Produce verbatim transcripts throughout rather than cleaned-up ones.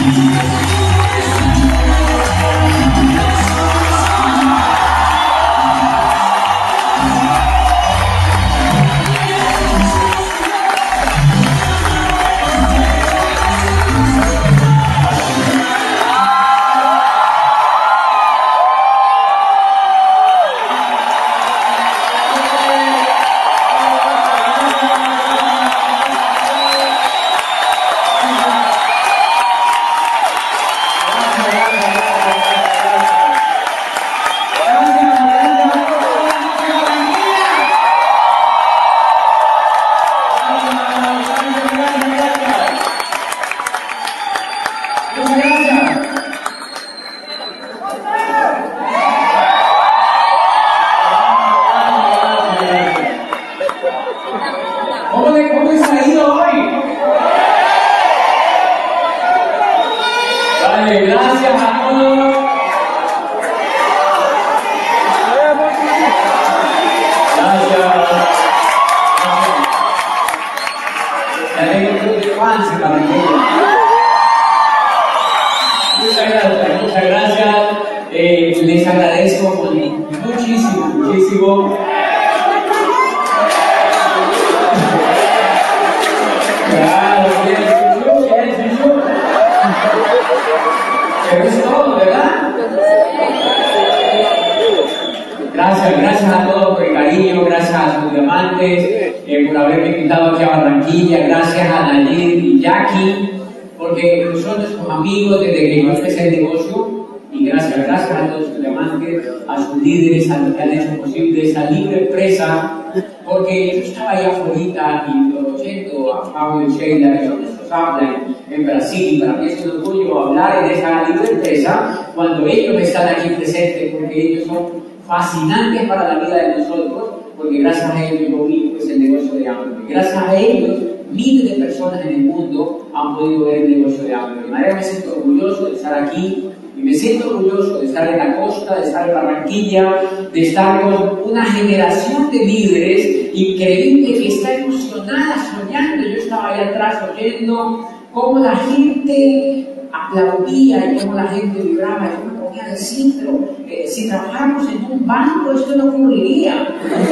En Brasil, para mí es un orgullo hablar en esa libre empresa cuando ellos están aquí presentes, porque ellos son fascinantes para la vida de nosotros, porque gracias a ellos yo vivo pues, el negocio de hambre. Gracias a ellos, miles de personas en el mundo han podido ver el negocio de hambre. De manera me siento orgulloso de estar aquí y me siento orgulloso de estar en la costa, de estar en Barranquilla, de estar con una generación de líderes increíble que está emocionada, soñando. Yo estaba ahí atrás oyendo cómo la gente aplaudía y cómo la gente vibraba. Yo me ponía a decir, pero eh, si trabajáramos en un banco esto no ocurriría.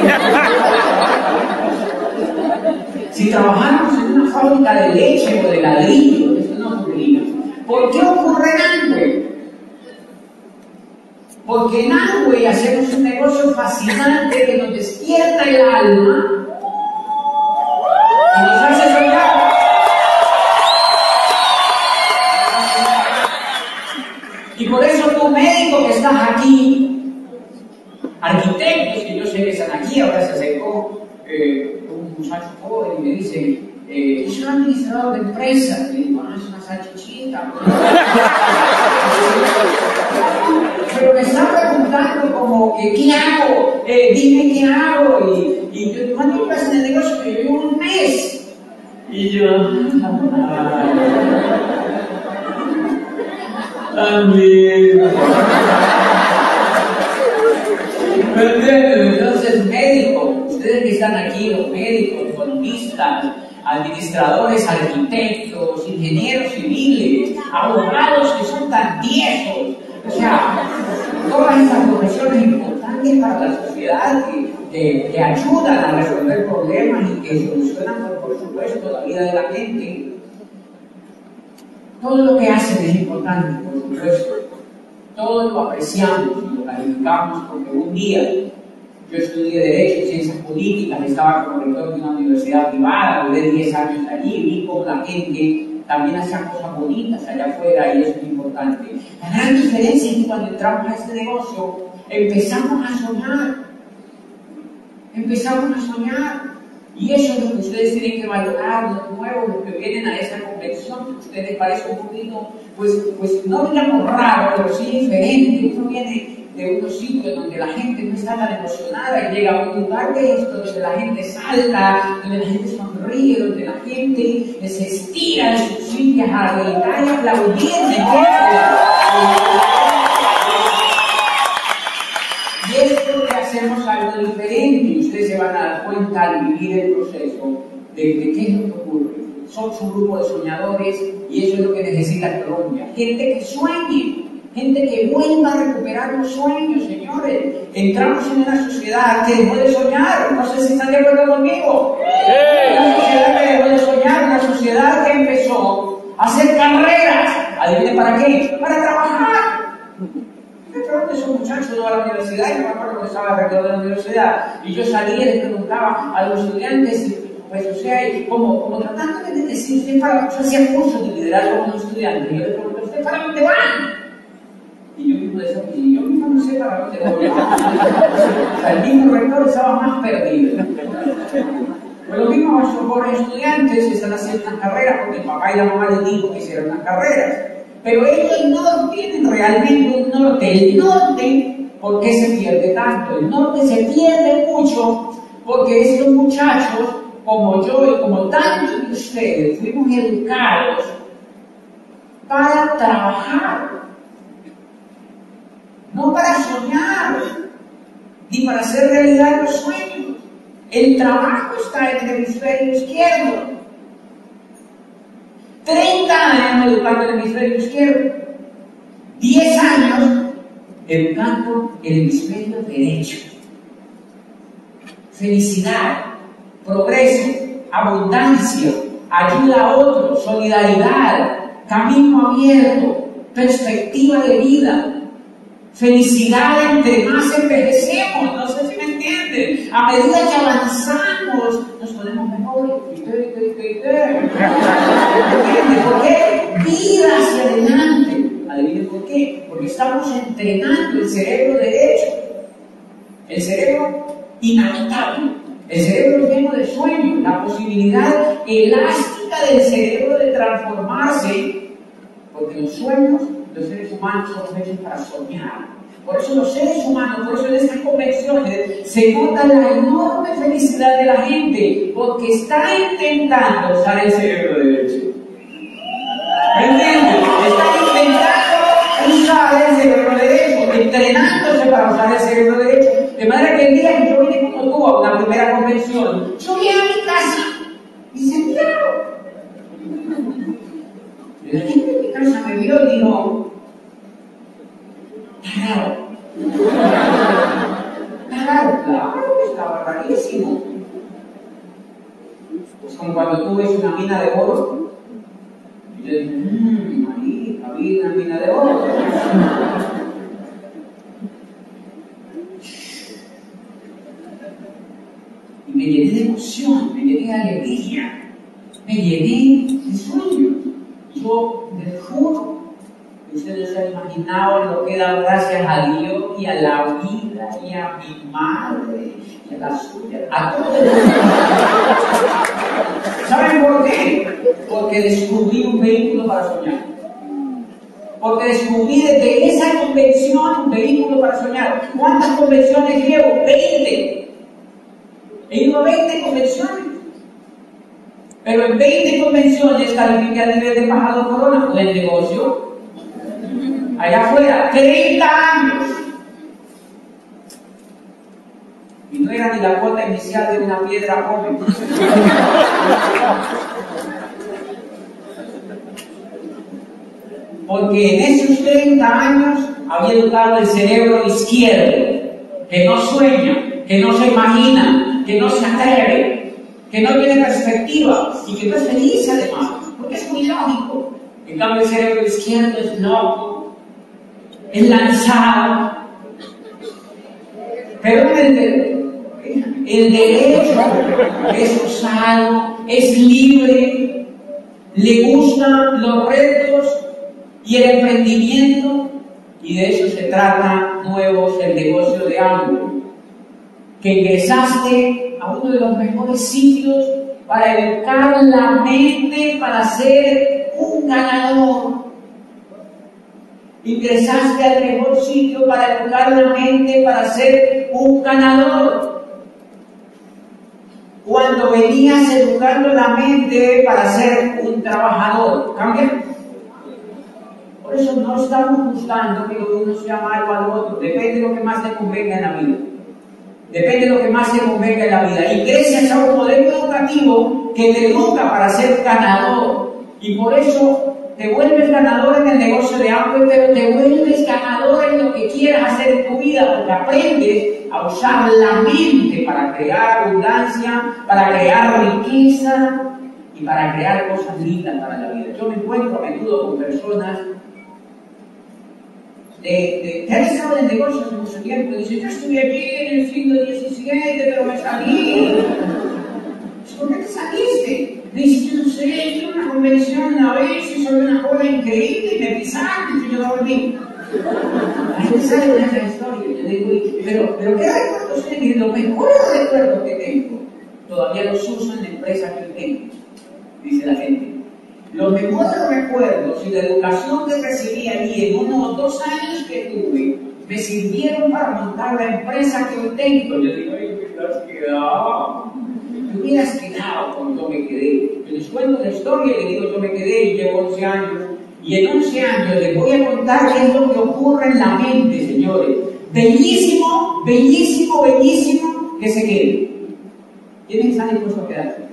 Si trabajáramos en una fábrica de leche o de ladrillo, esto no ocurriría. ¿Por qué ocurre en Amway? Porque en Amway hacemos un negocio fascinante que nos despierta el alma y nos hace soñar. Y por eso tú, médico que estás aquí, arquitectos que yo sé que están aquí, ahora se acercó eh, un muchacho joven y me dice, eh, yo soy administrador de empresas. Y digo, ah, es una salchichita. Pero me está preguntando como que, ¿qué hago? Eh, dime qué hago. Y, y yo, ¿cuánto llevas en el negocio? Que yo llevo un mes. Y yo, también. ¿Me entienden? Entonces, médicos, ustedes que están aquí, los médicos, economistas, administradores, arquitectos, ingenieros civiles, abogados que son tan viejos, o sea, todas estas profesiones importantes para la sociedad que, que, que ayudan a resolver problemas y que solucionan, por supuesto, la vida de la gente. Todo lo que hacen es importante, por supuesto. Todo lo apreciamos y lo calificamos porque un día yo estudié Derecho y Ciencias Políticas, estaba como rector de una universidad privada, duré diez años allí, vi cómo la gente también hacía cosas bonitas allá afuera y eso es importante. La gran diferencia es que cuando entramos a este negocio empezamos a soñar, empezamos a soñar. Y eso es lo que ustedes tienen que valorar, los nuevos, los que vienen a esa convención, que ustedes parece un poquito, pues, pues no digamos raro, pero sí diferente. Uno viene de unos sitios donde la gente no está tan emocionada y llega a un lugar de esto, donde la gente salta, donde la gente sonríe, donde la gente se estira en sus sillas a gritar y aplaudir. Y esto que hacemos algo diferente, y ustedes se van a dar cuenta al vivir el proceso de, de qué es lo que ocurre. somos un grupo de soñadores y eso es lo que necesita Colombia. Gente que sueñe, gente que vuelva a recuperar los sueños, señores. Entramos en una sociedad que dejó de soñar, no sé si están de acuerdo conmigo. Una sociedad que dejó de soñar, una sociedad que empezó a hacer carreras. ¿Adivinen para qué? Para trabajar. Entonces esos muchachos no a la universidad, y yo me acuerdo que estaba rector de la universidad, y yo salía y les preguntaba a los estudiantes, pues o sea, como, como tratando de decir, usted para, yo hacía cursos de liderazgo con los estudiantes, y yo les pregunté, ¿usted para dónde van? Y yo mismo decía, y yo mismo no sé para dónde voy. O sea, el mismo rector estaba más perdido. Pues lo mismo pasó con los estudiantes, están haciendo unas carreras, porque el papá y la mamá les dijo que hicieran unas carreras. Pero ellos no tienen realmente un norte. El norte, ¿por qué se pierde tanto? El norte se pierde mucho porque estos muchachos, como yo y como tantos de ustedes, fuimos educados para trabajar, no para soñar, ni para hacer realidad los sueños. El trabajo está en el hemisferio izquierdo. treinta años educando el hemisferio izquierdo, diez años educando el hemisferio derecho. Felicidad, progreso, abundancia, ayuda a otros, solidaridad, camino abierto, perspectiva de vida, felicidad entre más envejecemos, no sé si me entienden. A medida que avanzamos, nos ponemos mejores. ¿Entienden por qué? Vida hacia adelante. ¿Adivinen por qué? Porque estamos entrenando el cerebro derecho, el cerebro inhabitable, el cerebro lleno de sueños, la posibilidad elástica del cerebro de transformarse, porque los sueños, los seres humanos somos hechos para soñar. Por eso los seres humanos, por eso en estas convenciones se nota la enorme felicidad de la gente, porque está intentando usar el cerebro derecho. ¿Me entienden? Está intentando usar el cerebro derecho, entrenándose para usar el cerebro derecho. De manera que el día que yo vine como tú a una primera convención, yo vine a mi casa y sentí algo. La gente de mi casa me vio y dijo, está raro. Está raro, claro que estaba rarísimo. Es como cuando tú ves una mina de oro. Y yo digo, mmm, ahí había una mina de oro. Y me llené de emoción, me llené de alegría, me llené de sueños. Yo les juro que ustedes se han imaginado lo que da gracias a Dios y a la vida y a mi madre y a la suya, a todos. ¿Saben por qué? Porque descubrí un vehículo para soñar. Porque descubrí desde esa convención un vehículo para soñar. ¿Cuántas convenciones llevo? veinte. He ido a veinte convenciones. Pero en veinte convenciones califiqué a nivel de embajador Corona con el negocio. Allá afuera, treinta años. Y no era ni la cuota inicial de una piedra joven. Porque en esos treinta años había educado el cerebro izquierdo, que no sueña, que no se imagina, que no se atreve, que no tiene perspectiva y que no es feliz además, porque es muy lógico. En cambio el cerebro izquierdo es loco, es lanzado, pero el, el derecho es osado, es libre, le gustan los retos y el emprendimiento, y de eso se trata Nuevos, el negocio de hambre, que ingresaste a uno de los mejores sitios para educar la mente para ser un ganador. Ingresaste al mejor sitio para educar la mente para ser un ganador. Cuando venías educando la mente para ser un trabajador, ¿cambia? Por eso no estamos buscando que uno sea malo al otro. Depende de lo que más te convenga en la vida. Depende de lo que más te convenga en la vida. Y gracias a un modelo educativo que te educa para ser ganador. Y por eso te vuelves ganador en el negocio de Amway, pero te vuelves ganador en lo que quieras hacer en tu vida, porque aprendes a usar la mente para crear abundancia, para crear riqueza y para crear cosas lindas para la vida. Yo me encuentro a menudo con personas de, de, que han estado en negocios en mucho tiempo y dicen: yo estuve aquí en el siglo diecisiete, pero me salí. ¿Por qué te saliste? Me dice: yo no sé, fui a una convención una vez y soy una joda increíble y me pisaste y yo dormí. Ahí me sale una gran historia. Yo digo: pero, pero ¿qué recuerdos tengo? Los mejores recuerdos que tengo todavía los uso en la empresa que tengo, dice la gente. Los mejores recuerdos y la educación que recibí allí en unos dos años que tuve me sirvieron para montar la empresa que hoy tengo. Yo digo: ay, me hubieras quedado. Me hubieras quedado cuando me quedé. Yo les cuento la historia y les digo: yo me quedé y llevo once años. Y en once años les voy a contar qué es lo que ocurre en la mente, señores. Bellísimo, bellísimo, bellísimo que se quede. ¿Quiénes están dispuestos a quedarse?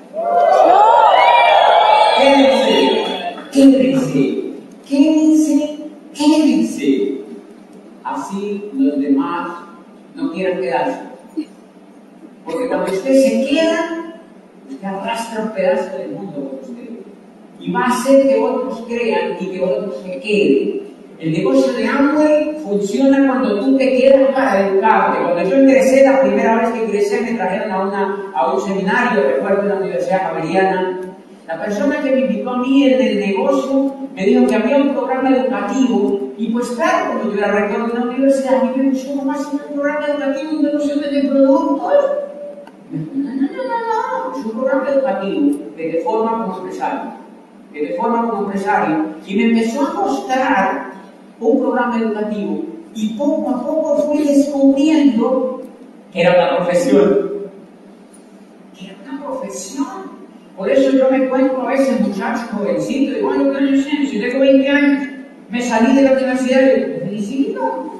Quédense, quédense, quédense, quédense. Así los demás no quieran quedarse. Porque cuando usted se queda, usted arrastra un pedazo del mundo con usted. Y va a hacer que otros crean y que otros se queden. El negocio de Amway funciona cuando tú te quedas para educarte. Cuando yo ingresé, la primera vez que ingresé, me trajeron a, una, a un seminario, recuerdo, en la Universidad Javeriana. La persona que me invitó a mí en el negocio me dijo que había un programa educativo. Y pues claro, como yo era rector de una universidad, a mí me gustó más un programa educativo, un negocio de productos. No, no, no, no, no, es un programa educativo que te forma como empresario, que te forma como empresario. Y me empezó a mostrar un programa educativo y poco a poco fui descubriendo que era una profesión, que era una profesión. Por eso yo me encuentro a veces muchachos jovencitos, digo: bueno, ¿qué años tienes? Si tengo veinte años, me salí de la universidad y digo: felicito.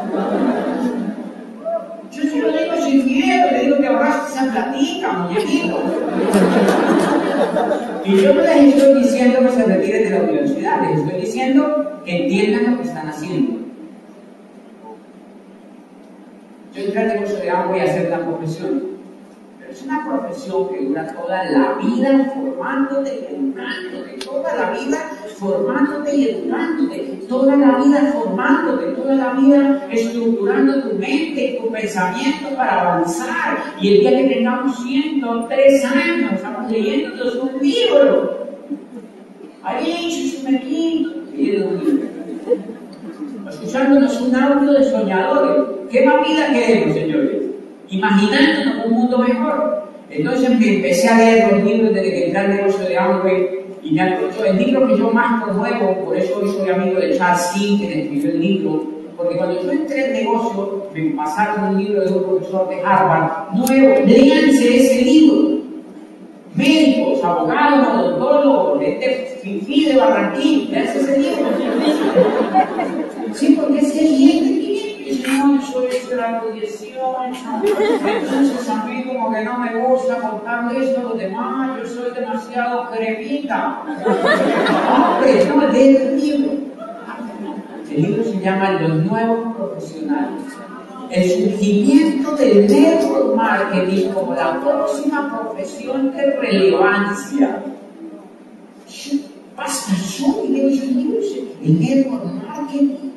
Yo sí lo digo sin miedo, le digo que ahorraste esa platica, muñequito. Y yo no les estoy diciendo que se retiren de la universidad, les estoy diciendo que entiendan lo que están haciendo. Yo entré al negocio de Amway a hacer una profesión, pero es una profesión que dura toda la vida formándote y educándote, toda la vida formándote y educándote, toda la vida formándote, toda la vida estructurando tu mente y tu pensamiento para avanzar. Y el día que tengamos ciento tres años, estamos leyéndonos un libro. Ahí, Chuchumequín, leyendo un libro. Escuchándonos un audio de soñadores. ¿Qué más vida queremos, señores? Imaginándonos un mundo mejor. Entonces me empecé a leer los libros desde que entré al negocio de Amway. Y me acuerdo, el libro que yo más promuevo, por eso hoy soy amigo de Charles King, que escribió el libro, porque cuando yo entré al negocio, me pasaron un libro de un profesor de Harvard nuevo. Léanse ese libro. Médicos, abogados, odontólogos, gente fifí de Barranquín, léanse ese libro. Sí, porque ese bien no, soy estrado dieciocho, entonces a mí como que no me gusta contarle esto a los demás, yo soy demasiado cremita. Hombre, no, lee el libro. El libro se llama Los Nuevos Profesionales. El surgimiento del network marketing como la próxima profesión de relevancia. Basta, yo leo esos libros, el network marketing.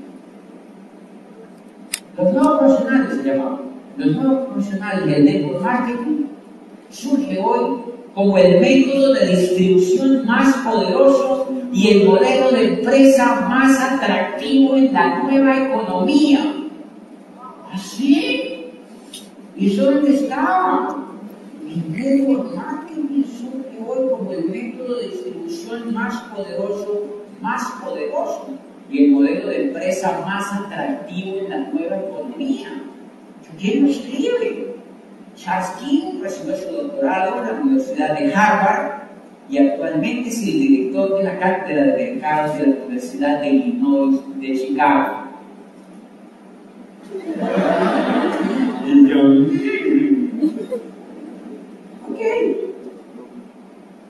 Los nuevos profesionales se llamaban. Los nuevos profesionales del network marketing surge hoy como el método de distribución más poderoso y el modelo de empresa más atractivo en la nueva economía. ¿Así? ¿Y eso dónde estaba? El network marketing surge hoy como el método de distribución más poderoso, más poderoso. Y el modelo de empresa más atractivo en la nueva economía. ¿Quién lo escribe? Charles King recibió su doctorado en la Universidad de Harvard y actualmente es el director de la Cátedra de Mercados de la Universidad de Illinois de Chicago. Ok.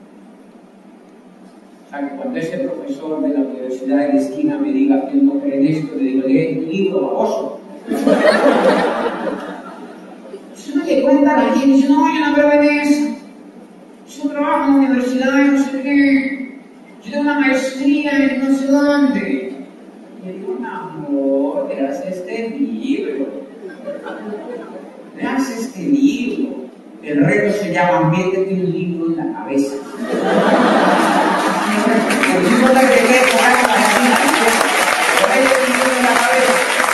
O sea, que cuando ese profesor de la universidad de la esquina me diga que él no cree en esto, le digo, lee un libro, baboso. Eso no le cuenta a la gente, dice, no, yo no creo en eso. Yo trabajo en la universidad y no sé qué. Yo tengo una maestría en no sé dónde. Y le digo, amor, leas este libro. Leas este libro. El reto se llama métete un libro en la cabeza. No importa que te quede por ahí para la métete un libro en la cabeza.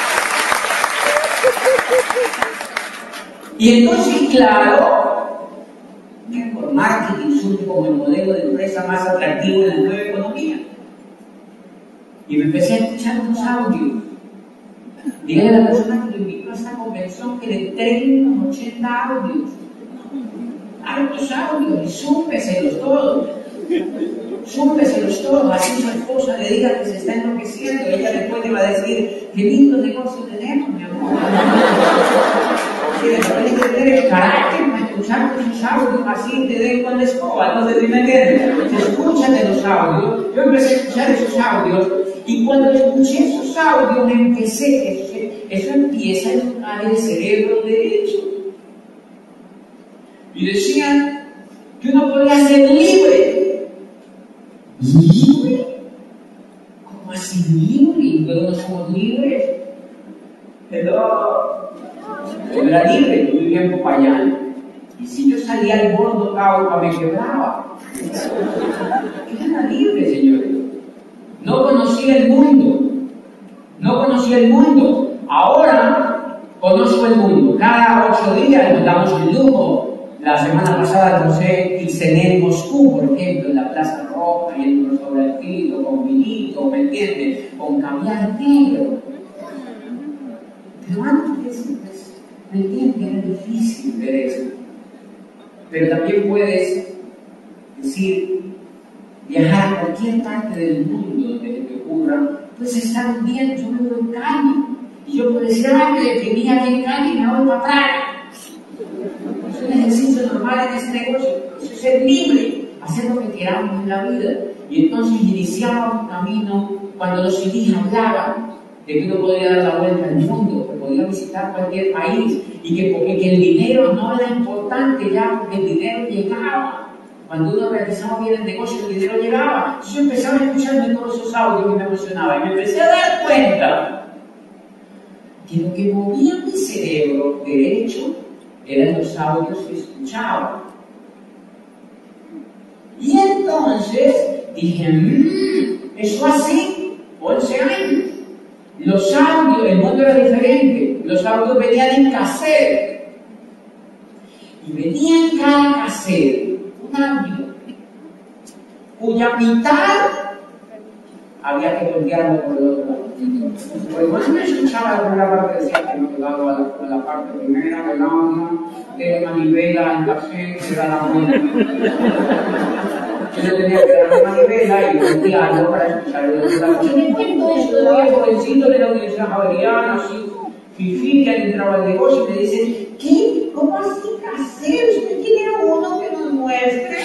Y entonces, claro, que por marketing surge como el modelo de empresa más atractivo en la nueva economía. Y me empecé a escuchar unos audios. Dígale a la persona que lo invitó a esta convención que le entreguen unos ochenta audios. Hartos audios, y súmpeselos todos. Súmpeselos todos. Así su esposa le diga que se está enloqueciendo. Ella después le va a decir: qué lindo negocio tenemos, mi amor. Si de repente tener el carácter para escuchar esos audios así te den con la escoba, no sé si me entiendes. Escúchate los audios. Yo empecé a escuchar esos audios y cuando escuché esos audios empecé, eso, eso empieza a educar el cerebro derecho. Y decían que uno podía ser libre. ¿Libre? ¿Cómo así libre? ¿Pero no somos libres? Hello. Yo era libre, yo vivía en Popayán. Y si yo salía al bordo Cauca me quebraba. Yo era libre, señores. No conocía el mundo. No conocía el mundo. Ahora conozco el mundo. Cada ocho días nos damos el lujo. La semana pasada crucé y cené en Moscú, por ejemplo, en la Plaza Roja, y en un restaurantito con vinito, ¿me entiendes? Con caviar negro. Pero antes, ¿me entiendes? Era difícil ver eso. Pero también puedes decir, viajar a cualquier parte del mundo donde te ocurra, puedes estar un día, yo vivo en Cali, y yo puedo decir, ay, me deprimí aquí en Cali y me voy para Praga. Es un ejercicio normal en este negocio, es ser libre, hacer lo que queramos en la vida. Y entonces iniciaba un camino cuando los C Ds hablaban de que uno podía dar la vuelta al mundo, que podía visitar cualquier país y que, porque, que el dinero no era importante ya, porque el dinero llegaba. Cuando uno realizaba bien el negocio, el dinero llegaba. Entonces yo empezaba a escucharme todos esos audios y me emocionaba y me empecé a dar cuenta que lo que movía mi cerebro derecho eran los audios que escuchaba. Y entonces dije, mmm, eso así, once años. Los audios, el mundo era diferente. Los audios venían en cassette. Y venía en cada cassette un audio cuya mitad había que voltearlo por el otro lado. Porque cuando me escuchaba la primera parte decía que no quedaba a la, a la parte primera del audio de manivela en cassette, era la buena. Yo tenía que dar la manivela y voltearlo para escuchar el otro lado. Yo me cuento esto de hoy, jovencito de la Universidad Javeriana, así, fifí, que han entrado al negocio y me dicen, ¿qué? ¿Cómo así cassette? ¿Usted tiene uno que nos muestre?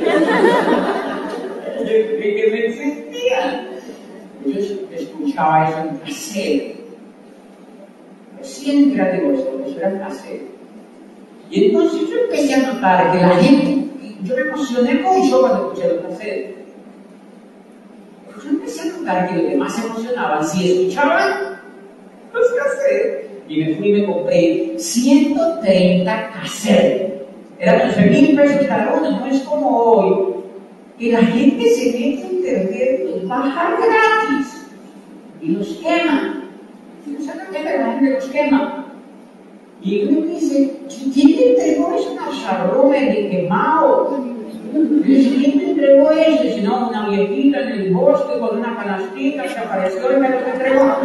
Que me existía. Yo escuchaba eso en cassette. Siempre era negocio, eso era en cassette. Y entonces yo empecé a notar que la gente, yo me emocioné mucho cuando escuché los cassettes. Yo empecé a notar que los demás se emocionaban si escuchaban los cassettes. Y me fui y me compré ciento treinta cassettes. Eran doce mil pesos cada uno, no es como hoy, que la gente se mete a internet, los baja gratis y los quema. Exactamente, la gente los quema. Y uno dice, ¿quién te entregó eso? Una charrome de quemado. ¿Quién te entregó eso? Si no, una viejita en el bosque con una canastita se apareció y me lo entregó.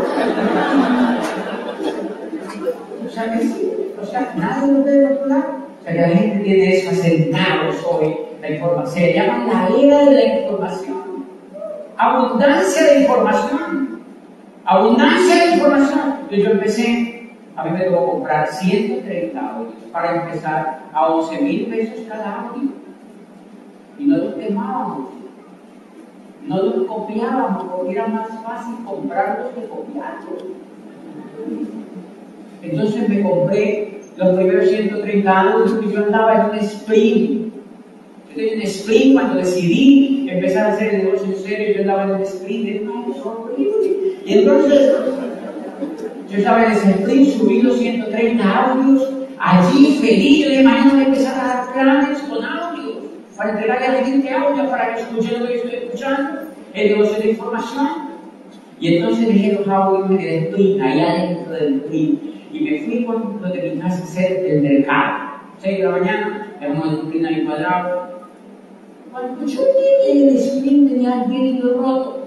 O sea que sí, o sea, nadie lo ve del otro lado. O sea que la gente tiene eso asentados hoy, la información. Se llama la era de la información. Abundancia de información. Abundancia de información. Entonces yo empecé, a mí me tocó comprar ciento treinta audios para empezar a once mil pesos cada audio. Y no los quemábamos. no los copiábamos porque era más fácil comprarlos que copiarlos. Entonces me compré los primeros ciento treinta años que yo andaba en un sprint. Yo tenía un sprint cuando decidí empezar a hacer el negocio en serio, yo andaba en un sprint, era una cosa horrible. Y entonces, yo estaba en ese sprint, subí los ciento treinta audios, allí feliz, yo de mañana voy a empezar a dar planes con audios, para entregarle a la gente audios, para que escuchen lo que yo estoy escuchando, el negocio de información. Y entonces dejé los audios en el sprint, allá dentro del sprint, y me fui con lo de mi casa a hacer el mercado. seis de la mañana, dejamos el sprint ahí cuadrado. Cuando yo llegué el sprint tenía el vidrio roto.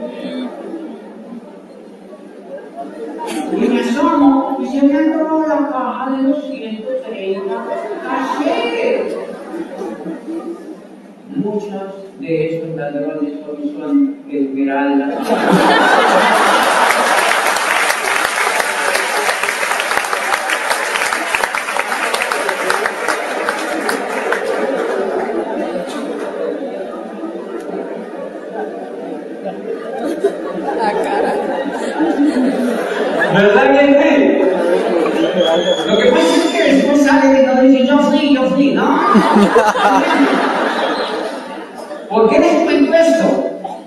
Y me asomo y se me ha robado la caja de los ciento treinta caseros. Muchos de esos ladrones hoy son esmeraldas. ¿Verdad que sí? Lo que pasa es que después sale que no dice yo fui, yo fui, ¿no? ¿Por qué les cuento esto?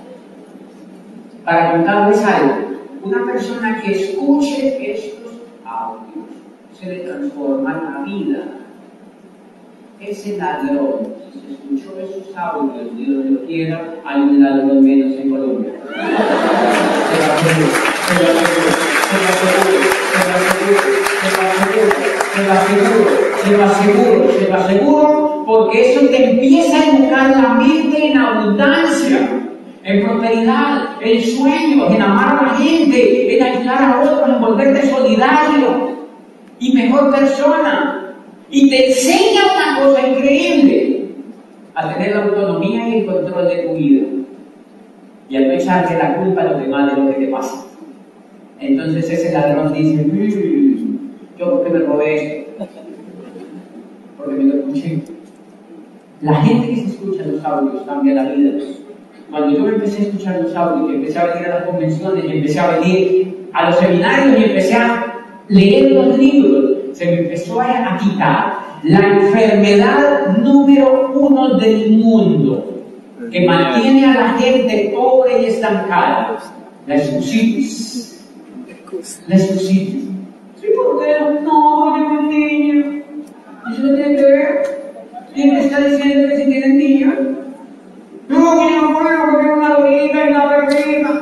Para contarles algo. Una persona que escuche estos audios se le transforma la vida. Ese ladrón, si se escuchó esos audios, Dios lo quiera, hay un ladrón menos en Colombia. Se lo aseguro, se lo aseguro. Se lo aseguro, se lo aseguro, se lo aseguro, se lo aseguro, porque eso te empieza a educar la mente en abundancia, en prosperidad, en sueños, en amar a la gente, en ayudar a otros, en volverte solidario y mejor persona. Y te enseña una cosa increíble, a tener la autonomía y el control de tu vida y a no echarle la culpa a los demás de lo que te pasa. Entonces ese ladrón dice, mmm, ¿yo por qué me robé esto? Porque me lo escuché. La gente que se escucha los audios cambia la vida. Cuando yo empecé a escuchar los audios y empecé a venir a las convenciones y empecé a venir a los seminarios y empecé a leer los libros, se me empezó a, a quitar la enfermedad número uno del mundo que mantiene a la gente pobre y estancada, la excusitis. La excusitis. ¿Sí, por qué? No, porque no es niño. ¿Eso no tiene que ver? ¿Quién me está diciendo que si tienen niños? No, que yo no puedo porque es una dorita y una perrita.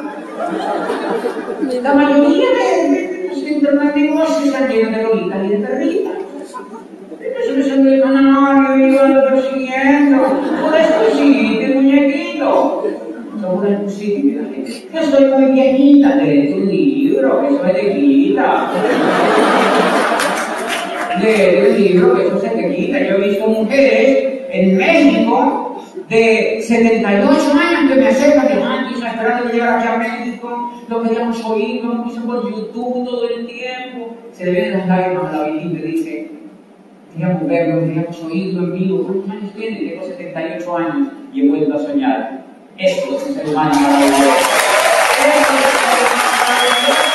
La mayoría de los internet negocios están llenos de doritas y de perritas. Eso me salió el canario y yo ando persiguiendo. Una excusitis, muñequito. Son una excusitis de la gente. Yo soy muy viejita, léete un libro, que eso se te quita. Léete un libro, que eso se te quita. Yo he visto mujeres en México de setenta y ocho años que me acercan de antes, esperando que llegara aquí a México, lo queríamos oír, lo puse por YouTube todo el tiempo. Se le ven las lágrimas a la viejita y dice, queríamos verlo, queríamos oírlo en vivo. ¿Cuántos años tiene? Tengo setenta y ocho años y he vuelto a soñar. Esto es un ser humano maravilloso. Esto es un ser humano maravilloso.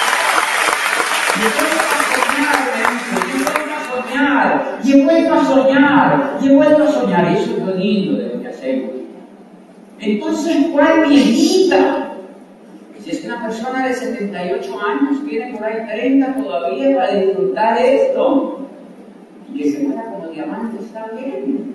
Y he vuelto a soñar, y he vuelto a soñar, eso es lo lindo de lo que hacemos. Entonces, ¿cuál viejita? Si es que una persona de setenta y ocho años tiene por ahí treinta todavía para disfrutar esto, y que se muera como diamante está bien.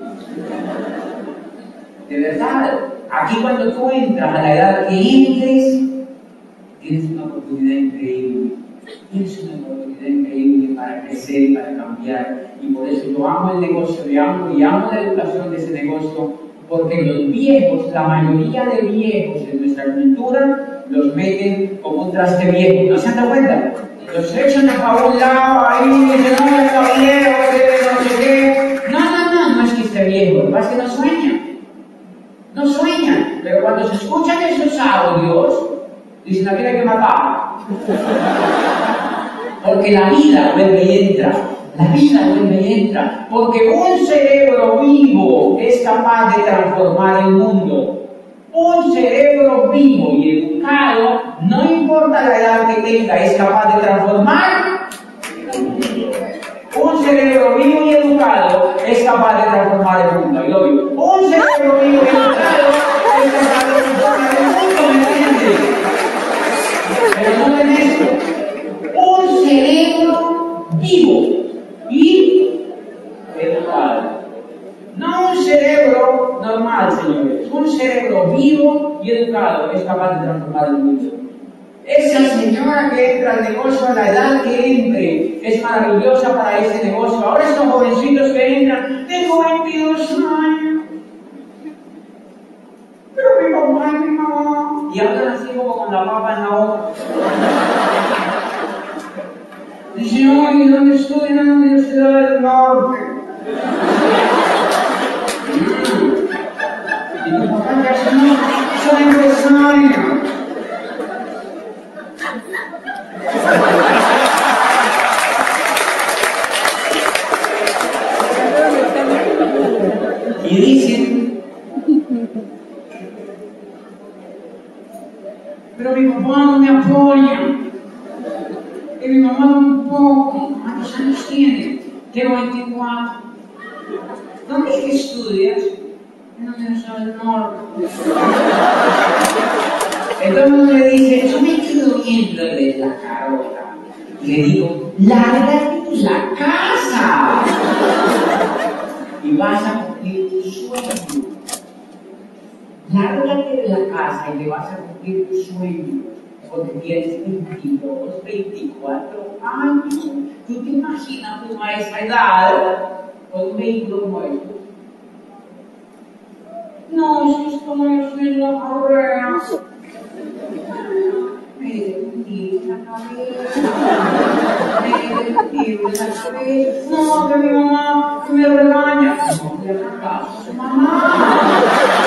De verdad, aquí cuando tú entras a la edad que entres, tienes una oportunidad increíble. Tienes una oportunidad increíble para crecer, para cambiar, y por eso yo amo el negocio, y amo, y amo la educación de ese negocio, porque los viejos, la mayoría de viejos en nuestra cultura, los meten como un traste viejo. ¿No se han dado cuenta? Los echan para un lado, ahí, dicen, no, está viejo, no sé qué. No, no, no, no es que esté viejo, lo que pasa es que no sueñan. No sueñan, pero cuando se escuchan esos audios, dicen, aquí hay que matar. Porque la vida vuelve y entra, la vida vuelve y entra, porque un cerebro vivo es capaz de transformar el mundo. Un cerebro vivo y educado, no importa la edad que tenga, es capaz de transformar. Un cerebro vivo y educado es capaz de transformar el mundo. Y lo digo. Un cerebro vivo y educado es capaz de transformar el mundo, ¿me entiendes? Pero no en esto. Un cerebro vivo y educado. No un cerebro normal, señores. Un cerebro vivo y educado es capaz de transformar el mundo. Esa señora que entra al negocio a la edad que entre es maravillosa para ese negocio. Ahora estos jovencitos que entran, tengo veintidós años. Pero mi papá y mi mamá. Y hablan así como con la papa en la boca. Dicen, oye, ¿dónde estoy? En la Universidad del Norte. Y mi papá me dice, no, soy empresario. Y dicen, pero mi papá no me apoya, y mi mamá tampoco. ¿Cuántos años tiene? Tengo veinticuatro. ¿Dónde es que estudias? En la Universidad del Norte. Entonces uno le dice, yo me quedo viendo de la carota. Y le digo, lárgate de la casa. Y vas a cumplir tu sueño. Lárgate de la casa y te vas a cumplir tu sueño. Porque tienes veintidós, veinticuatro años. ¿Tú te imaginas tú a esa edad con un vehículo como este? No, es que esto no es en la carrera. Me desentí la cabeza. Me desentí la cabeza. No, que mi mamá me regaña. No, que la casa su mamá.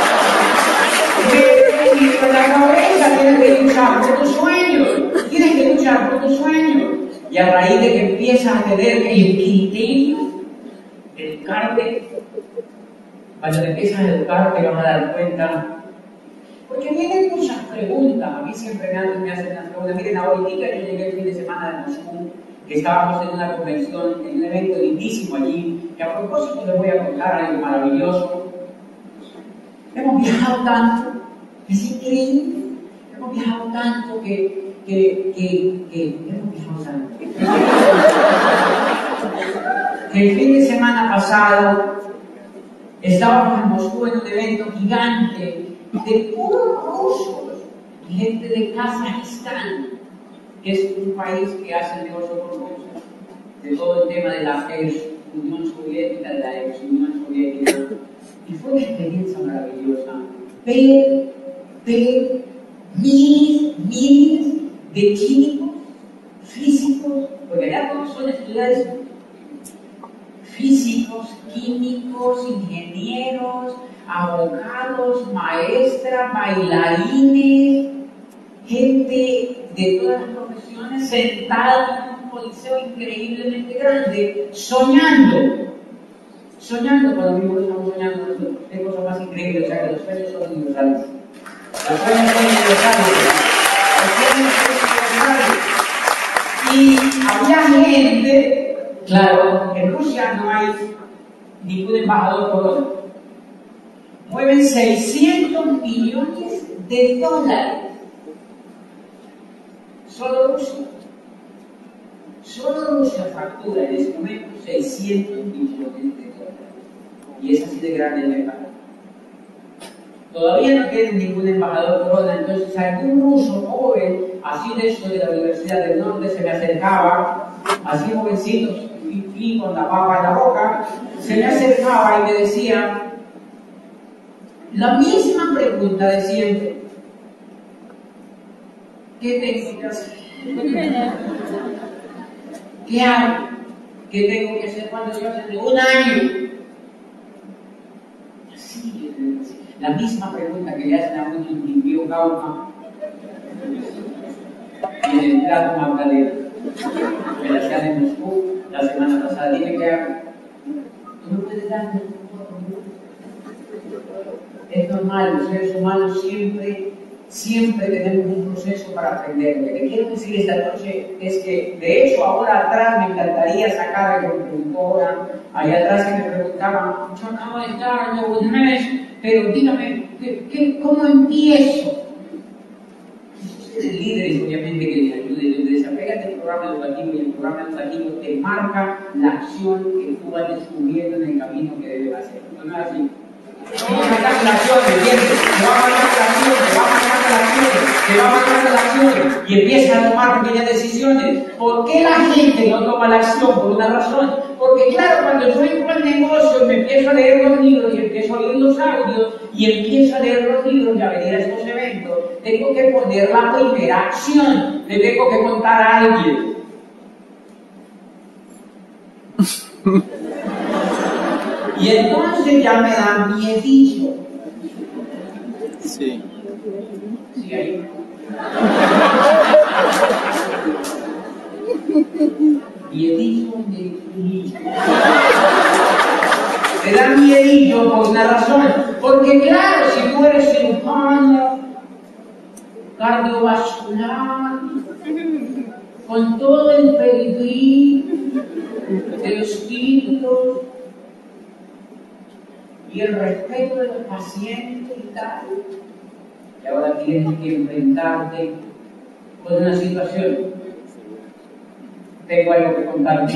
Me desentí la cabeza. Tienes que luchar por tus sueños. Tienes que luchar por tus sueños. Y a raíz de que empiezas a tener el criterio, educarte, cuando te empiezas a educar te vas a dar cuenta. Porque vienen muchas preguntas, a mí siempre me hacen, me hacen las preguntas. Miren, ahorita yo llegué el fin de semana de Moscú, que estábamos en una convención, en un evento lindísimo allí, que a propósito les voy a contar algo maravilloso. Hemos viajado tanto, es increíble, hemos viajado tanto que, que, que, que, hemos viajado tanto. Que el fin de semana pasado estábamos en Moscú en un evento gigante de puros rusos y gente de Kazajistán, que es un país que hace negocio con Rusia, de todo el tema de la ex Unión Soviética, de la ex Unión Soviética. Y fue una experiencia maravillosa. Ver, ver miles, miles de químicos, físicos, porque allá todos son estudiantes físicos, químicos, ingenieros, abogados, maestras, bailarines, gente de todas las profesiones sentada en un coliseo increíblemente grande, soñando. Soñando cuando mismo estamos soñando nosotros. Qué cosa más increíble, o sea que los sueños son universales. Los sueños son universales. Los sueños son universales. Y había gente. Claro, en Rusia no hay ningún embajador por hora. Mueven seiscientos millones de dólares. Solo Rusia. Solo Rusia factura en ese momento seiscientos millones de dólares. Y es así de grande el mercado. Todavía no tienen ningún embajador por hora, entonces algún ruso joven, así de eso de la Universidad del Norte, se me acercaba, así jovencitos, y con la papa en la boca, se me acercaba y me decía la misma pregunta de siempre. ¿Qué tengo que hacer? ¿Qué hago? ¿Qué tengo que hacer cuando yo tengo un año? Así, la misma pregunta que le hacen a uno en Biocauca y en el plato Magdalena. Me la hacían en Moscú la semana pasada. Dime qué hago. ¿Tú no puedes darme un poco? Esto normal, los seres humanos siempre, siempre tenemos un proceso para aprender. Lo que quiero decir esta noche es que, de hecho, ahora atrás me encantaría sacar a la productora, allá atrás que me preguntaban, yo acabo de estar nuevo un mes, pero dígame, ¿qué, qué, ¿cómo empiezo? Ustedes líderes, obviamente, que les ayuden, desapégate del programa educativo y el programa educativo te marca la acción que tú vas descubriendo en el camino que debes hacer. No es así. Te va a marcar la acción, ¿entiendes? Te va a marcar la acción, te va a marcar la acción, te va a marcar la acción y empiezas a tomar pequeñas decisiones. ¿Por qué la gente no toma la acción? Por una razón. Porque claro, cuando yo entro al negocio me empiezo a leer los libros y empiezo a oír los audios y empiezo a leer los libros y a venir a estos eventos, tengo que poner la primera acción, le tengo que contar a alguien. Y entonces ya me da miedillo. Sí. Sí, ahí. Miedillo de miedillo. Me da miedillo por una razón. Porque claro, si tú eres cirujano, cardiovascular, con todo el pedigrí de los títulos y el respeto de los pacientes y tal, y ahora tienes que enfrentarte con una situación. Tengo algo que contarte.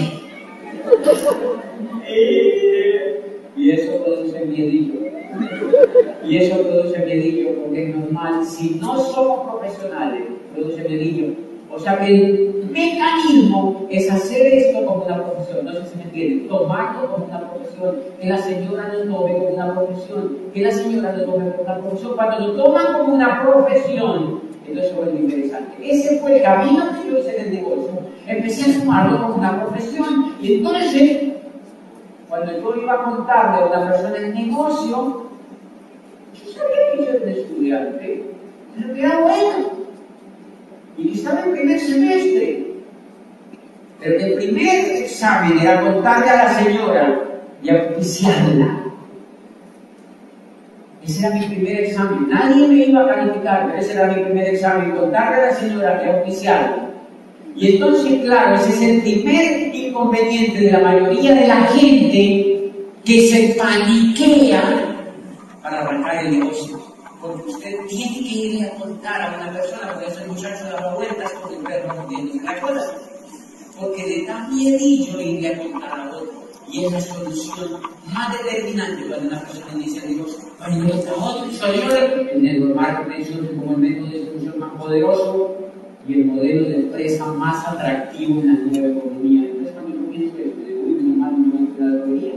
Y eso produce miedillo. Y eso produce miedillo porque es normal. Si no somos profesionales, produce miedillo. O sea que el mecanismo es hacer esto como una profesión. No sé si me entienden. Tomarlo como una profesión. Que la señora lo tome como una profesión. Que la señora lo tome como una profesión. Cuando lo toman como una profesión, entonces fue muy interesante. Ese fue el camino que yo hice en el negocio. Empecé a tomarlo como una profesión. Y entonces, cuando yo iba a contarle a una persona el negocio, yo sabía que yo era un estudiante, pero que era bueno. Y que estaba en primer semestre. Pero que el primer examen era contarle a la señora y auspiciarla. Ese era mi primer examen. Nadie me iba a calificar, pero ese era mi primer examen. Contarle a la señora y auspiciarla. Y entonces, claro, ese es el primer inconveniente de la mayoría de la gente que se paniquea para arrancar el negocio. Porque usted tiene que irle a contar a una persona, porque ese muchacho daba vueltas con el perro mordiéndose la cola. Porque le da miedillo irle a contar a otro. Y es la solución más determinante cuando una persona inicia el negocio. Cuando yo a otro, el network marketing surge como el método de distribución más poderoso y el modelo de empresa más atractivo en la nueva economía. Entonces, cuando yo pienso que digo, uy, menos mal no me voy a la teoría.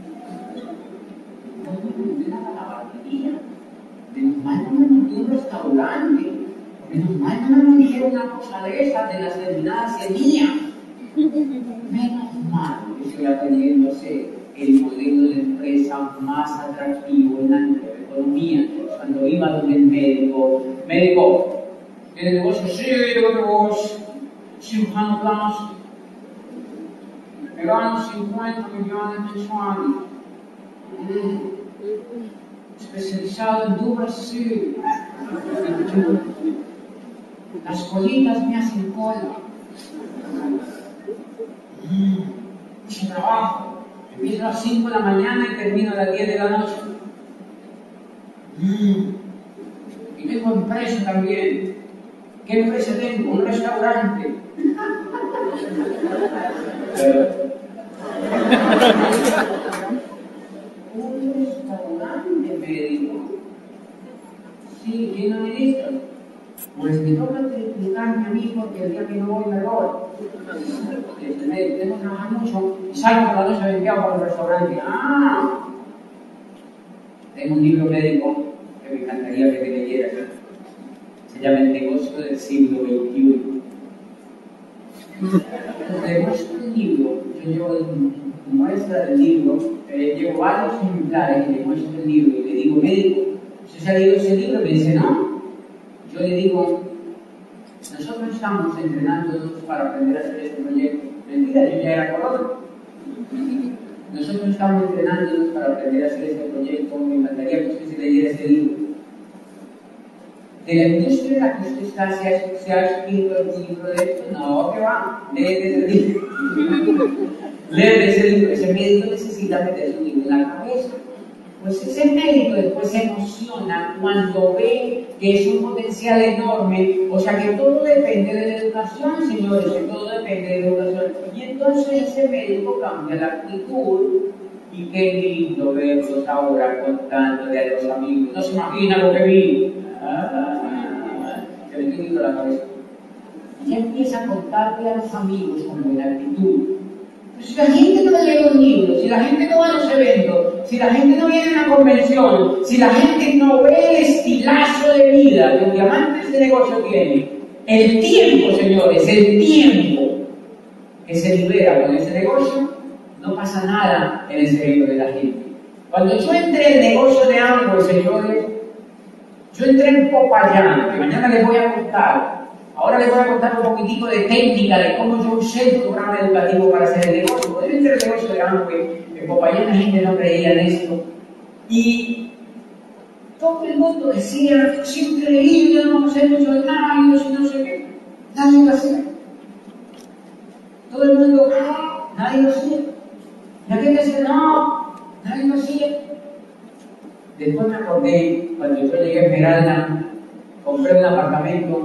No me voy a la batería. Menos mal no me monté un restaurante. Menos mal no me monté una cosa de esas, de las denominadas semillas. Menos mal que estoy aprendiendo a ser el modelo de empresa más atractivo en la nueva economía. Cuando iba donde el médico, médico, ¿tiene negocio? Sí, tengo negocio. Cirujano plástico. Me gano cincuenta millones mensuales. Mm. Especializado en duras, sí. Las colitas me hacen cola. Mm. Mucho trabajo. Empiezo a las cinco de la mañana y termino a las diez de la noche. Mm. Y tengo empresa también. ¿Qué empresa tengo? Un restaurante. Un restaurante, me dijo. Sí, ¿quién lo ministra? Pues me toca explicarme a mí porque el día que no voy me robo. Tengo que trabajar mucho y salgo por la noche vendiado por el restaurante. ¡Ah! Tengo un libro médico que me encantaría que te leyeras. Se llama El negocio del siglo veintiuno. Te muestro el libro, yo llevo muestra del libro, eh, llevo varios ejemplares y le muestro el libro y le digo, médico, ¿usted se ha leído ese libro? Me dice, no. Yo le digo, nosotros estamos entrenándonos para aprender a hacer este proyecto. Mentira, yo ya era color. Nosotros estamos entrenándonos para aprender a hacer este proyecto. Me encantaría que usted se leyera este libro. De la industria en la que usted está, ¿se ha, se ha escrito algún libro de esto? No, que va, lee ese libro. Lee ese libro. Ese médico necesita meter su libro en la cabeza. Pues ese médico después se emociona cuando ve que es un potencial enorme. O sea que todo depende de la educación, señores, que todo depende de la educación. Y entonces ese médico cambia la actitud. Y qué lindo verlos ahora contándole a los amigos. No se imagina lo que vi. Ah, se le quita la cabeza. Y empieza a contarle a los amigos con buena actitud. Si la gente no lee los libros, si la gente no va a los eventos, si la gente no viene a una convención, si la gente no ve el estilazo de vida que un diamante de negocio tiene, el tiempo, señores, el tiempo que se libera con ese negocio, no pasa nada en el cerebro de la gente. Cuando yo entré en el negocio de Amway, señores, yo entré en Popayán, que mañana les voy a contar. Ahora les voy a contar un poquitito de técnica de cómo yo usé el programa educativo para hacer el negocio. Cuando yo entré en el negocio de Amway, en Popayán la gente no creía en esto. Y todo el mundo decía, es increíble, no sé mucho de cambios y no sé qué. Nadie lo hacía. Todo el mundo, ah, nadie lo hacía. La gente decía, no, nadie lo hacía. Después me acordé, cuando yo llegué a Esmeralda, compré un apartamento.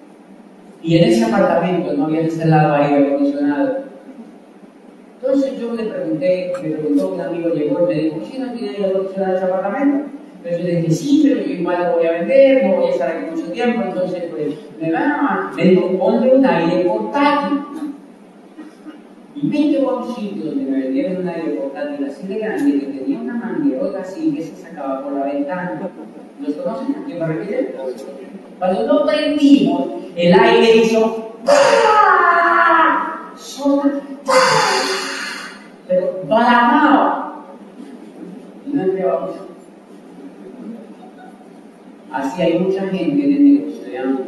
Y en ese apartamento no había instalado aire acondicionado. Entonces yo le pregunté, me preguntó un amigo, llegó y me dijo, ¿sí no tiene aire acondicionado ese apartamento? Entonces yo le dije, sí, pero yo igual lo voy a vender, no voy a estar aquí mucho tiempo, entonces pues me van a... Me dijo, ponle un aire portátil. Y me llevó a un sitio donde me vendieron un aire portátil así de grande, que tenía una manguerota así que se sacaba por la ventana. ¿Los conocen? ¿A quién me refiere? Cuando no prendimos, el aire hizo ¡ah! Sola, pero balanado. Y no entraba. Así hay mucha gente en el negocio de Amway.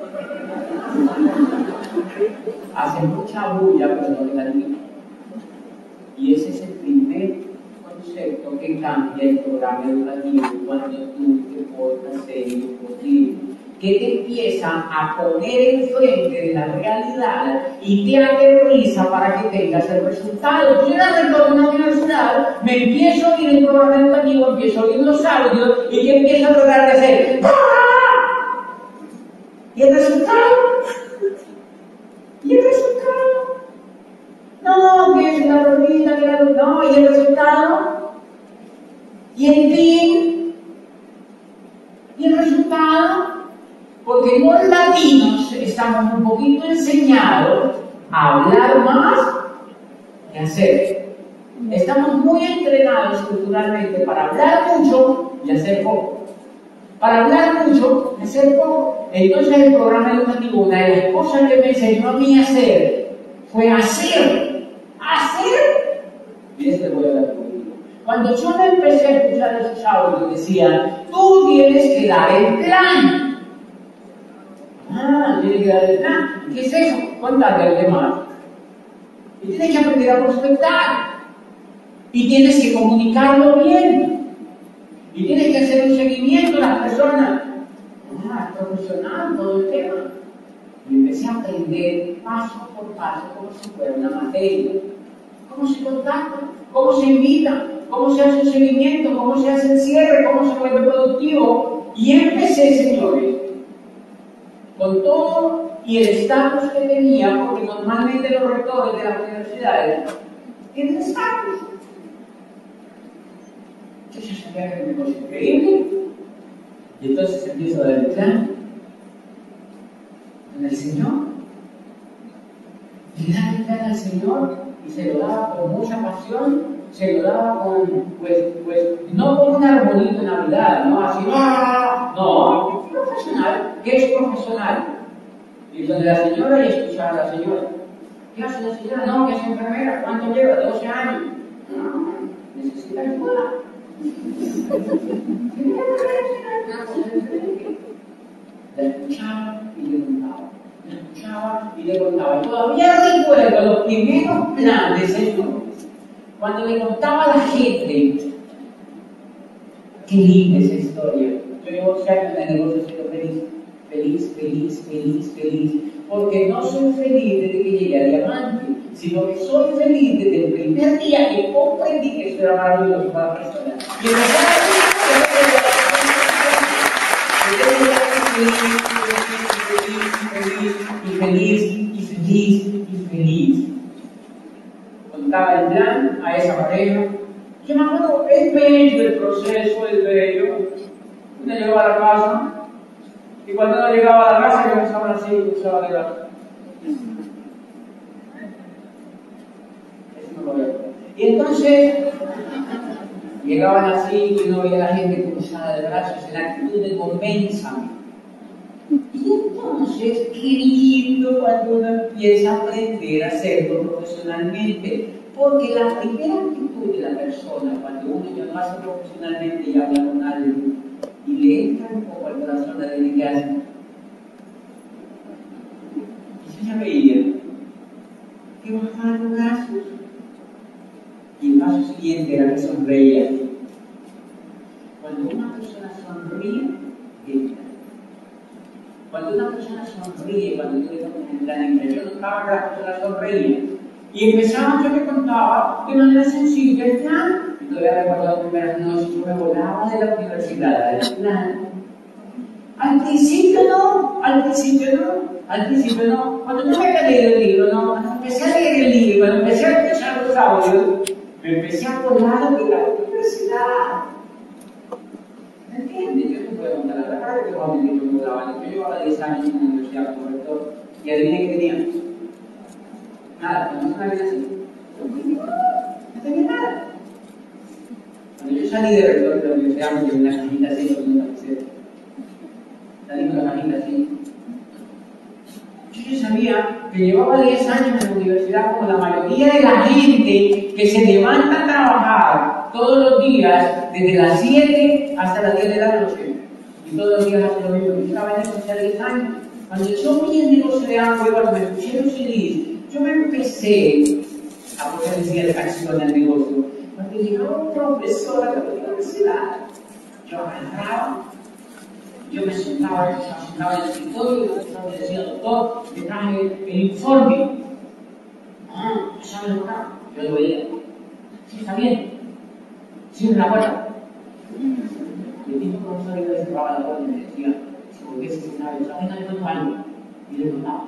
Hacen mucha bulla, pero no le dan ni. Y ese es el primer concepto que cambia el programa educativo cuando tú te portas serio posible. Que te empieza a poner enfrente de la realidad y te aterriza para que tengas el resultado. Yo era rector de una universidad, me empiezo a oír el programa educativo, empiezo a oír los audios y que empiezo a tratar de hacer ¡ah! ¿Y el resultado? ¿Y el resultado? No, que es la ruedita, que la no, ¿y el resultado? ¿Y el fin? ¿Y el resultado? Porque los latinos estamos un poquito enseñados a hablar más que hacer. Estamos muy entrenados culturalmente para hablar mucho y hacer poco. Para hablar mucho y hacer poco. Entonces el programa educativo, una de las cosas que me enseñó a mí a hacer fue hacer. Hacer. Y esto voy a hablar conmigo. Cuando yo me empecé a escuchar esos audios, decían, tú tienes que dar el plan. Ah, tiene que dar el plan. ¿Qué es eso? Contarle a los demás. Y tienes que aprender a prospectar. Y tienes que comunicarlo bien. Y tienes que hacer un seguimiento a las personas. Ah, es profesional todo el tema. Y empecé a aprender paso por paso como si fuera una materia. ¿Cómo se contacta? ¿Cómo se invita? ¿Cómo se hace un seguimiento? ¿Cómo se hace el cierre? ¿Cómo se vuelve productivo? Y empecé, señores, con todo y el estatus que tenía, porque normalmente los rectores de las universidades tienen estatus. Entonces se ve un negocio increíble, y entonces empiezo a dar el plan con el Señor, y dar el plan al Señor, y se lo daba con mucha pasión, se lo daba con, pues, pues, no con un arbolito de Navidad, no así, no, no, es profesional. ¿Qué es profesional? Y donde la señora y escuchar a la señora. ¿Qué hace la señora? No, que es enfermera. ¿Cuánto lleva? doce años. No, necesita ayuda. La escuchaba y le contaba. La escuchaba y le contaba. Todavía recuerdo los primeros planes, señores. cuando le contaba a la gente, qué linda esa historia. Yo llevo once años en el negocio siendo feliz, feliz, feliz, feliz, feliz, porque no soy feliz desde que llegué a Diamante, sino que soy feliz desde el primer día que comprendí que eso era maravilloso para la persona. Y empecé a feliz, y feliz, y feliz, y feliz. Contaba el plan a esa pareja. Yo me acuerdo, es bello el proceso, es bello. Uno llegaba a la casa, y cuando uno llegaba a la casa, yo pensaba así, pensaba de la... Eso no lo veo. Y entonces, llegaban así, y uno veía a la gente cruzada de brazos en actitud de convénzame. Y entonces, qué lindo cuando uno empieza a aprender a hacerlo profesionalmente, porque la primera actitud de la persona, cuando uno ya lo hace profesionalmente y habla con alguien, y le entra un poco al corazón a alguien que hace, y yo ya veía que bajaba los brazos, y el paso siguiente era que sonreía. Cuando una persona sonríe, entra. Cuando una persona sonríe, cuando yo le toco en la impresión, notaba que la persona sonreía. Y empezaba, yo me contaba de manera sencilla el plan. Y todavía recuerdo la primera noche, yo me volaba de la universidad, del plan. Al principio no, al principio no, al principio no. Cuando no me había leído el libro, no. Cuando empecé a leer el libro, cuando empecé a escuchar los audios, me empecé a volar de la universidad. ¿Me entiendes? Yo no puedo contar la verdad que yo me yo volaba. Yo llevaba diez años en la universidad como rector y adivinen qué tenía. Nada, no es una vida así. No tenía nada. Cuando yo salí de rector de la universidad, me llevé una cajita así con una camiseta. Salí con la cajita así. Yo ya sabía que llevaba diez años en la universidad como la mayoría de la gente que se levanta a trabajar todos los días, desde las siete hasta las diez de la noche. Y todos los días hace lo mismo. Yo estaba en eso hace diez años. Cuando yo vi el negocio de agua, cuando me escuché los C Ds, yo me empecé a poner decir canción al negocio. Cuando llegaba un profesor a la universidad, yo agarraba, yo me sentaba, yo me sentaba en el escritorio, y el profesor me decía, doctor, le traje el informe. Ah, ¿sabe lo que era? Yo lo veía. Sí, está bien. Cierra la puerta. Y el mismo profesor iba y cerraba la puerta y me decía, si volviese a cenar, yo venga, le cuento algo. Y le contaba.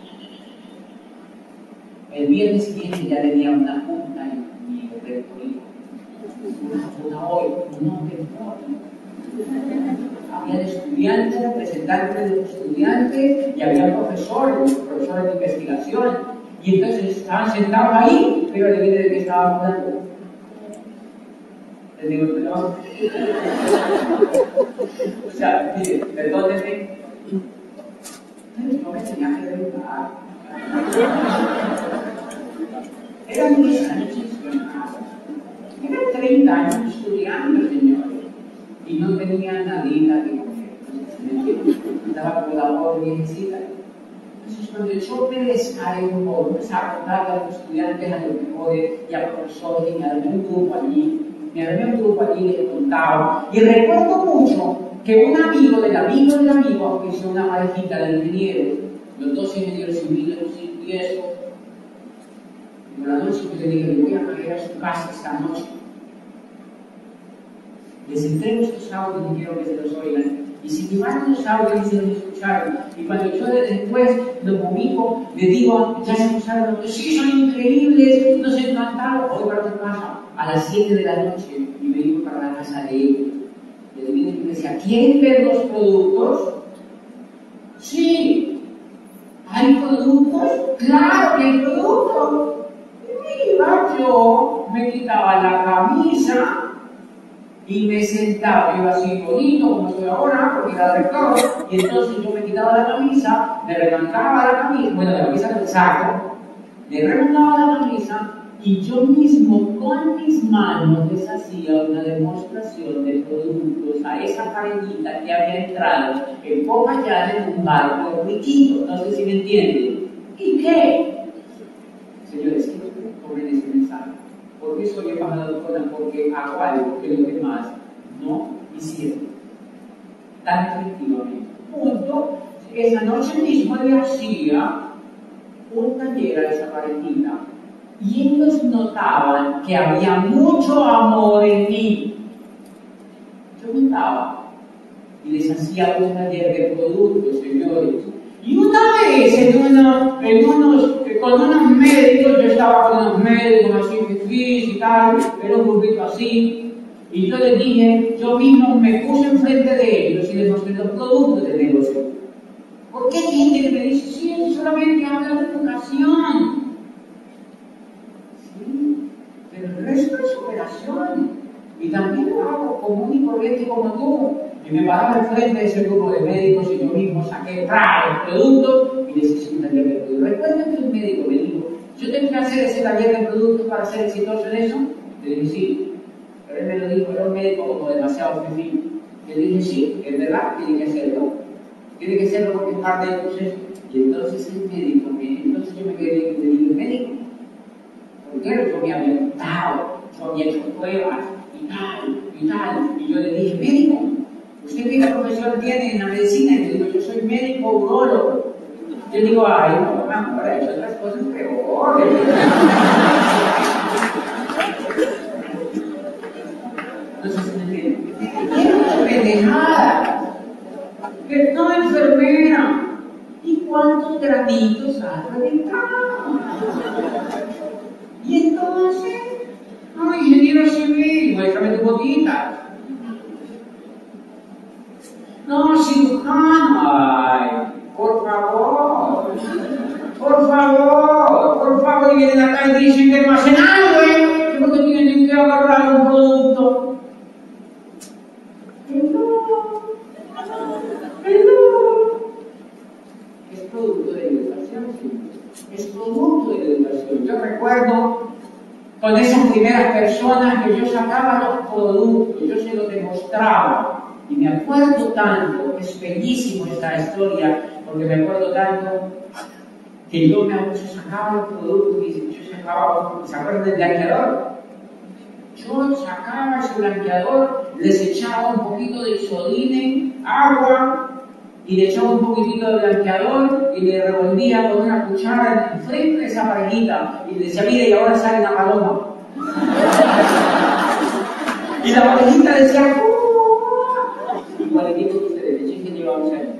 El viernes siguiente ya tenía una junta en mi rectoría. Una junta hoy, no me importa. Había estudiantes, representantes de los estudiantes, y había profesores, profesores de investigación. Y entonces estaban sentados ahí, pero adivinen de qué estaban hablando. Les digo, perdón. O sea, mire, perdónenme. Pero yo me tenía que educar. Eran diez años estudiando. Eran treinta años estudiando, señores. Y no tenía nadita que comer. Estaba con la pobre viejecita. Entonces, cuando yo me descargué un poco, empecé a contarle a los estudiantes, a los mejores y a profesores, y me armé un grupo allí. Me armé un grupo allí y les contaba. Y recuerdo mucho que un amigo del amigo del amigo, que hizo una parejita de ingenieros, los dos ingenieros civiles y eso, y por la noche yo le dije, voy a caer a su casa esta noche. Les entrego estos audios y quiero que se los oigan. Y si llevaron los audios y se los escucharon, y cuando yo después los publico, les digo, ya se escucharon, sí, son increíbles, nos encantaron. Hoy para qué pasa, a las siete de la noche, y me digo para la casa de ellos. Y les dije, me decía, ¿quieren ver los productos? Sí. ¿Hay productos? ¡Claro que hay productos! Y iba yo, me quitaba la camisa y me sentaba, yo así bonito como estoy ahora, porque era rector, y entonces yo me quitaba la camisa, me remangaba la camisa, bueno, la camisa del saco, me remangaba la camisa y yo mismo con mis manos les hacía una demostración de productos a esa parejita que había entrado en Popayán en un barco riquito, no sé si me entienden. ¿Y qué? Señores, quiero que tomen ese mensaje, porque soy esa noche mismo le hacía un taller a esa parejita. Y ellos notaban que había mucho amor en mí. Yo juntaba y les hacía un taller de productos, señores. Y una vez en uno, en unos, con unos médicos, yo estaba con unos médicos así difíciles y tal, era un grupito así, y yo les dije, yo mismo me puse enfrente de ellos y les mostré los productos del negocio. ¿Por qué hay gente que me dice, sí, eso solamente habla de educación? Sí, pero el resto es operación. Y también lo hago común y corriente como tú. Y me paraba al frente de ese grupo de médicos y yo mismo saqué ¡pra! El producto y les hice un taller de productos. ¿Recuerdan que un médico me dijo, yo tengo que hacer ese taller de productos para ser exitoso en eso? Le dije, sí. Pero él me lo dijo, era un médico como demasiado sencillo. Le dije, sí, es verdad, tiene que hacerlo. Tiene que hacerlo porque es parte del proceso. Y entonces el médico, entonces yo me quedé y le dije, médico, porque yo me había contado, yo había hecho pruebas y tal, y tal. Y yo le dije, médico, ¿usted qué profesión tiene en la medicina? Y le digo, yo soy médico urólogo. Yo digo, ay, no, mamá, ahora he hecho otras cosas peores. Entonces, ¡qué pendejada! Que no, enfermera. ¿Y cuántos granitos has reventado? Y entonces, no, ingeniero civil, muéstrame tu botita. No, cirujano, ay, por favor, por favor, por favor, y vienen acá y dicen que no hacen algo, ¿eh? Porque tienen que agarrar un producto. Hello, hello. Es producto de educación, sí. Es producto de educación. Yo recuerdo con esas primeras personas que yo sacaba los productos, yo se los demostraba. Y me acuerdo tanto, es bellísimo esta historia, porque me acuerdo tanto que yo me yo sacaba los productos y yo sacaba, ¿se acuerdan del blanqueador? Yo sacaba ese blanqueador, les echaba un poquito de isodine, agua, y le echaba un poquitito de blanqueador y le revolvía con una cuchara en frente de esa parejita y le decía, mire, y ahora sale la paloma. Y la parejita decía, igualitito que ustedes, de chiste llevamos ahí.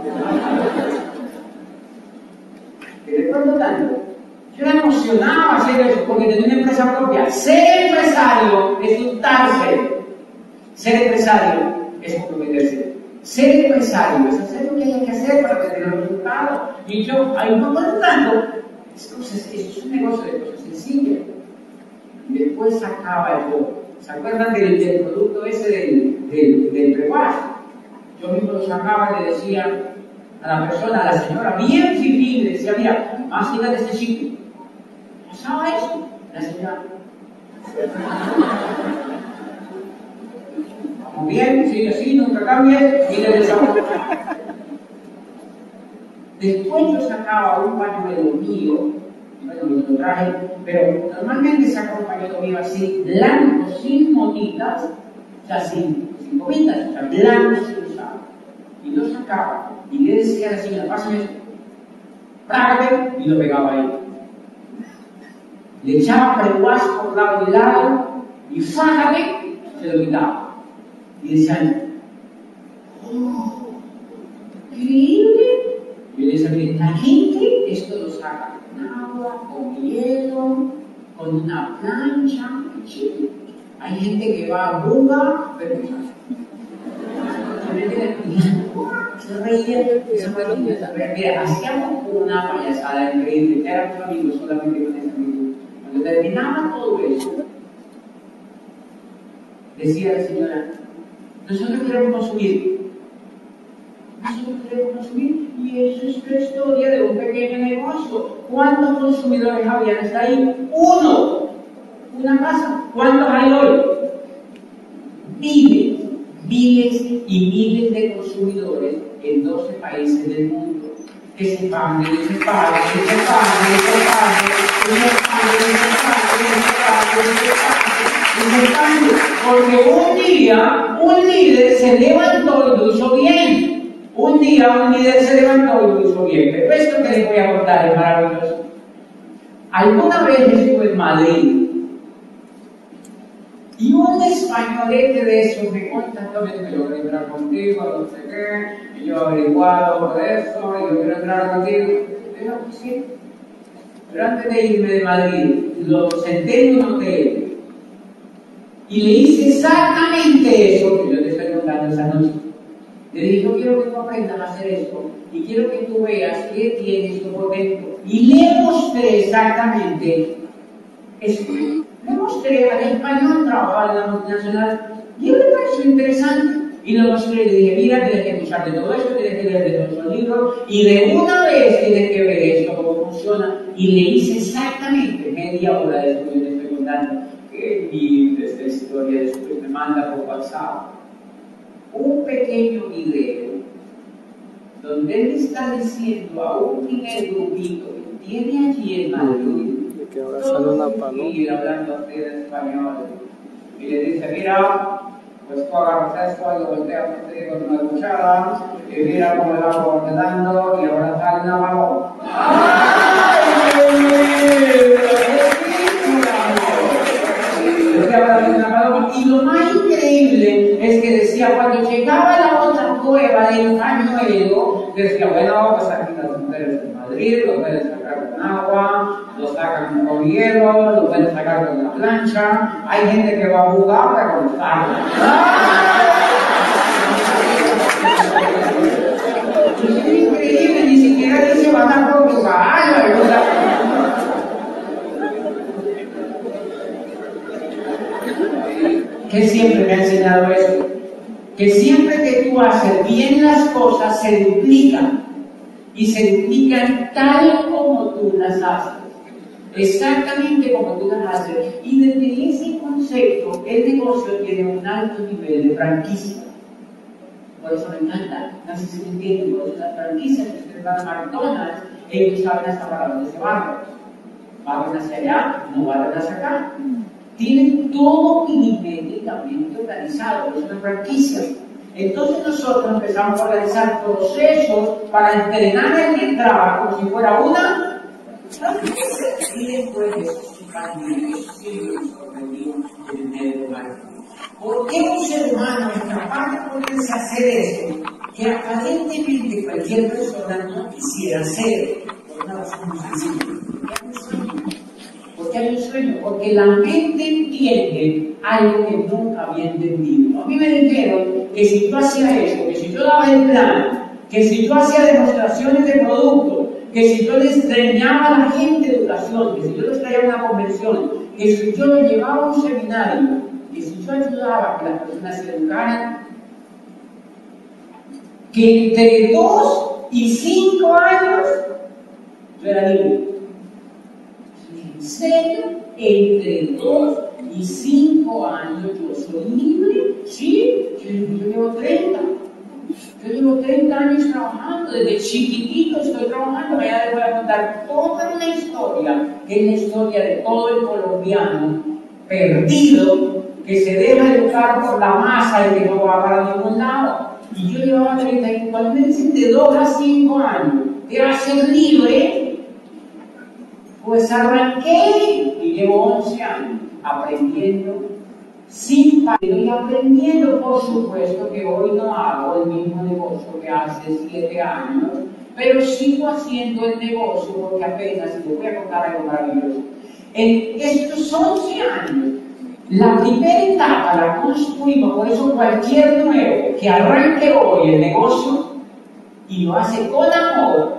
Te recuerdo tanto. Yo era emocionado hacer eso porque tenía una empresa propia. Ser empresario es untarse. Ser empresario es comprometerse. Ser empresario es hacer lo que hay que hacer para tener los resultados. Y yo, ahí me acuerdo tanto. Eso es un negocio de cosas sencillas. Y después sacaba el juego. ¿Se acuerdan del, del producto ese del, del, del prewash? Yo mismo lo sacaba y le decía a la persona, a la señora, bien fifí, le decía, mira, mastícate este chicle. ¿Pasaba eso? La señora. Vamos bien, sigue así, nunca cambie, y le decía. Después yo sacaba un pañuelo mío, bueno, lo traje, pero normalmente saca un pañuelo mío así, blanco, sin motitas, o sea, sin, sin gomitas, o sea, blanco, sin usar. Y lo sacaba, y le decía a la señora, pásame eso, prágate, y lo pegaba ahí. Le echaba prewash por lado y lado, y fájate, se lo quitaba. Y decían, oh, increíble. Y le decía, miren, la gente esto lo saca con agua, con hielo, con una plancha, chido. Hay gente que va a Buga, pero no sabe. Se reía, mira, hacíamos una payasada increíble, éramos amigos solamente con ese amigo. Cuando terminaba todo eso, decía la señora, nosotros queremos consumir. Nosotros queremos consumir. Y eso es la historia de un pequeño negocio. ¿Cuántos consumidores habían hasta ahí? Uno. Una casa. ¿Cuántos hay hoy? Miles, miles y miles de consumidores en doce países del mundo. Que se expanden, que se expanden, que se expanden, que se expanden, que se expanden, que se expanden, que se expanden. Porque un día un líder se levantó y lo hizo bien. Un día un líder se levantó y lo hizo bien, pero esto que les voy a contar es maravilloso. Alguna vez estuve en Madrid y un españolete de esos me contactó, me dijo: yo quiero entrar contigo, no sé qué, y yo he averiguado por eso, y yo quiero entrar contigo. Y yo, pues sí. Pero antes de irme de Madrid, lo senté en un hotel y le hice exactamente eso que yo te estoy contando esa noche. Le dije: yo quiero que tú aprendas a hacer esto y quiero que tú veas qué tienes tú por dentro. Y le mostré exactamente eso. Le mostré al español trabajar en la multinacional y él le pareció interesante. Y lo mostré y le dije: mira, tienes que escuchar de todo esto, tienes que leer de todos los libros y de una vez tienes que ver esto, cómo funciona. Y le hice exactamente media hora de esto que te estoy contando. Qué linda esta historia, después me manda por WhatsApp un pequeño video donde él está diciendo a un primer grupito que tiene allí en Madrid, que ahora sale una paloma y hablando así en español, y le dice: mira, pues tú agarras esto y lo volteas así con una cuchara y mira cómo el agua va quedando y ahora sale una paloma. Y lo más increíble es que decía, cuando llegaba a la otra cueva del pañuelo, decía: bueno, pues aquí las mujeres de Madrid lo pueden sacar con agua, lo sacan con hielo, lo pueden sacar con la plancha, hay gente que va a jugar para contarlo. Es increíble, ni siquiera dice van a Portugal, ¿verdad? Que siempre me ha enseñado esto, que siempre que tú haces bien las cosas se duplican y se duplican tal como tú las haces, exactamente como tú las haces. Y desde ese concepto el negocio tiene un alto nivel de franquicia. Por eso me encanta, no sé si me entienden, por eso las franquicias que ustedes van a McDonald's, ellos saben hasta para dónde se van, van hacia allá, no van hacia acá. Tienen todo milimétricamente organizado, es una franquicia. Entonces nosotros empezamos a organizar procesos para entrenar en el trabajo como si fuera una franquicia. Y después de esos expandir, eso sí nos sorprendió en el medio de marketing. ¿Por qué un ser humano es capaz de poderse hacer esto que aparentemente cualquier persona no quisiera hacer? Por una razón muy sencilla. Porque hay un sueño, porque la mente entiende algo que nunca había entendido. A mí me dijeron que si yo hacía eso, que si yo daba el plan, que si yo hacía demostraciones de producto, que si yo les enseñaba a la gente educación, que si yo les traía una convención, que si yo les llevaba a un seminario, que si yo ayudaba a que las personas se educaran, que entre dos y cinco años yo era libre. ¿En serio? Entre dos y cinco años yo soy libre. Sí, yo, yo llevo treinta. Yo llevo treinta años trabajando, desde chiquitito estoy trabajando. Mañana les voy a contar toda una historia, que es la historia de todo el colombiano perdido, que se deja educar por la masa y que no va para ningún lado. Y yo llevaba treinta y cuando me dicen de dos a cinco años, que va a ser libre, pues arranqué y llevo once años aprendiendo sin parar y aprendiendo, por supuesto, que hoy no hago el mismo negocio que hace siete años, pero sigo haciendo el negocio porque apenas, y les voy a contar algo maravilloso, en estos once años, la primera etapa la construimos. Por eso cualquier nuevo que arranque hoy el negocio y lo hace con amor,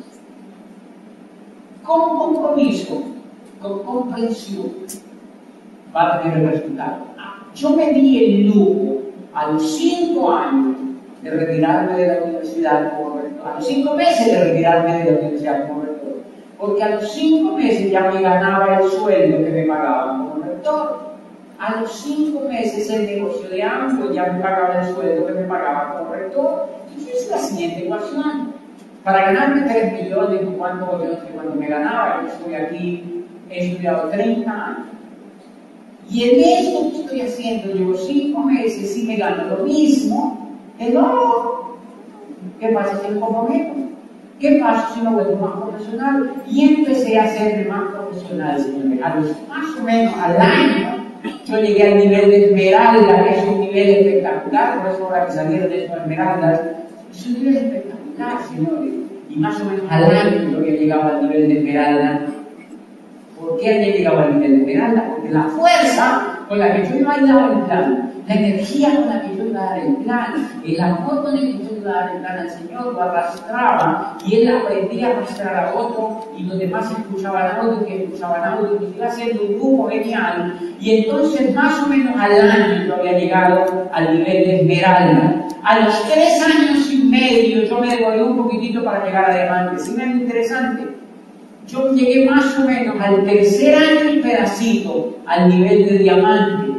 con compromiso, con comprensión, va a tener el resultado. Yo me di el lujo a los cinco años de retirarme de la universidad como rector, a los cinco meses de retirarme de la universidad como rector, porque a los cinco meses ya me ganaba el sueldo que me pagaban como rector. A los cinco meses el negocio de ambos ya me pagaba el sueldo que me pagaba como rector. Entonces es la siguiente ecuación. Para ganarme tres millones, ¿cuánto yo no sé cuánto me ganaba? Yo estoy aquí, he estudiado treinta años. Y en esto que estoy haciendo, llevo cinco meses y me gano lo mismo, el oro. ¿Qué pasa si me comprometo? ¿Qué pasa si me vuelvo más profesional? Y empecé a ser más profesional, señores. A los más o menos al año, yo llegué al nivel de esmeralda, que es un nivel espectacular, por eso ahora que salieron de esas esmeraldas, es un nivel espectacular, señores. Y más o menos al año yo había llegado al nivel de esmeralda. ¿Por qué había llegado al nivel de esmeralda? Porque la fuerza con la que yo iba a dar el plan, la energía con la que yo iba a dar el plan, el amor con el que yo iba a dar el plan al Señor, lo arrastraba y él aprendía a arrastrar a otro y los demás escuchaban a otro, que escuchaban a otro, y iba haciendo un grupo genial. Y entonces, más o menos al año, yo había llegado al nivel de esmeralda. A los tres años y medio, yo me demoré un poquitito para llegar a diamante. ¿Sí me es interesante? Yo llegué más o menos al tercer año y pedacito al nivel de diamante.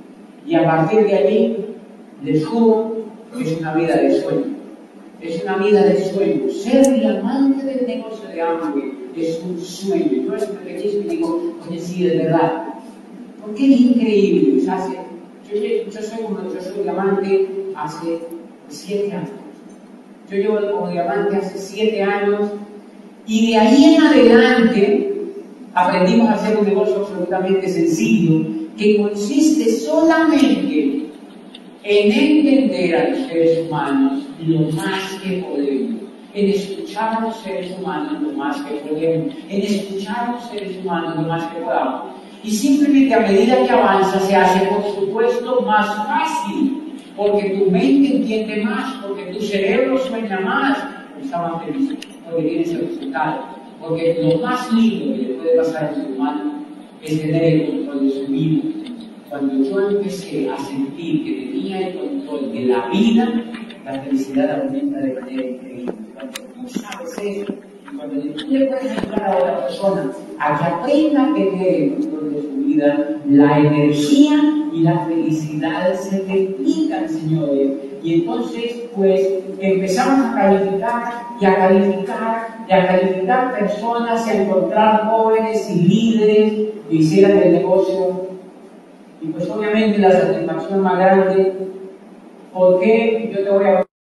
Y a partir de allí, les juro que es una vida de sueño. Es una vida de sueño. Ser diamante del negocio de Amway es un sueño. Yo eso me y digo, oye, sí, de verdad. Porque es increíble. O sea, hace, yo, yo, soy como, yo soy diamante hace siete años. Yo llevo como diamante hace siete años. Y de ahí en adelante aprendimos a hacer un negocio absolutamente sencillo que consiste solamente en entender a los seres humanos lo más que podemos, en escuchar a los seres humanos lo más que podemos, en escuchar a los seres humanos lo más que podamos. Y simplemente a medida que avanza se hace, por supuesto, más fácil, porque tu mente entiende más, porque tu cerebro sueña más, está más feliz, porque tienes el resultado. Porque lo más lindo que le puede pasar al ser humano es tener el control de su vida. Cuando yo empecé a sentir que tenía el control de la vida, la felicidad aumenta de manera increíble. Cuando tú sabes eso, y cuando tú le puedes ayudar a otra persona a que aprenda a tener el control de su vida, la energía y la felicidad se multiplican, señores. Y entonces, pues, empezamos a calificar y a calificar y a calificar personas y a encontrar jóvenes y líderes que hicieran el negocio. Y pues obviamente la satisfacción más grande, porque yo te voy a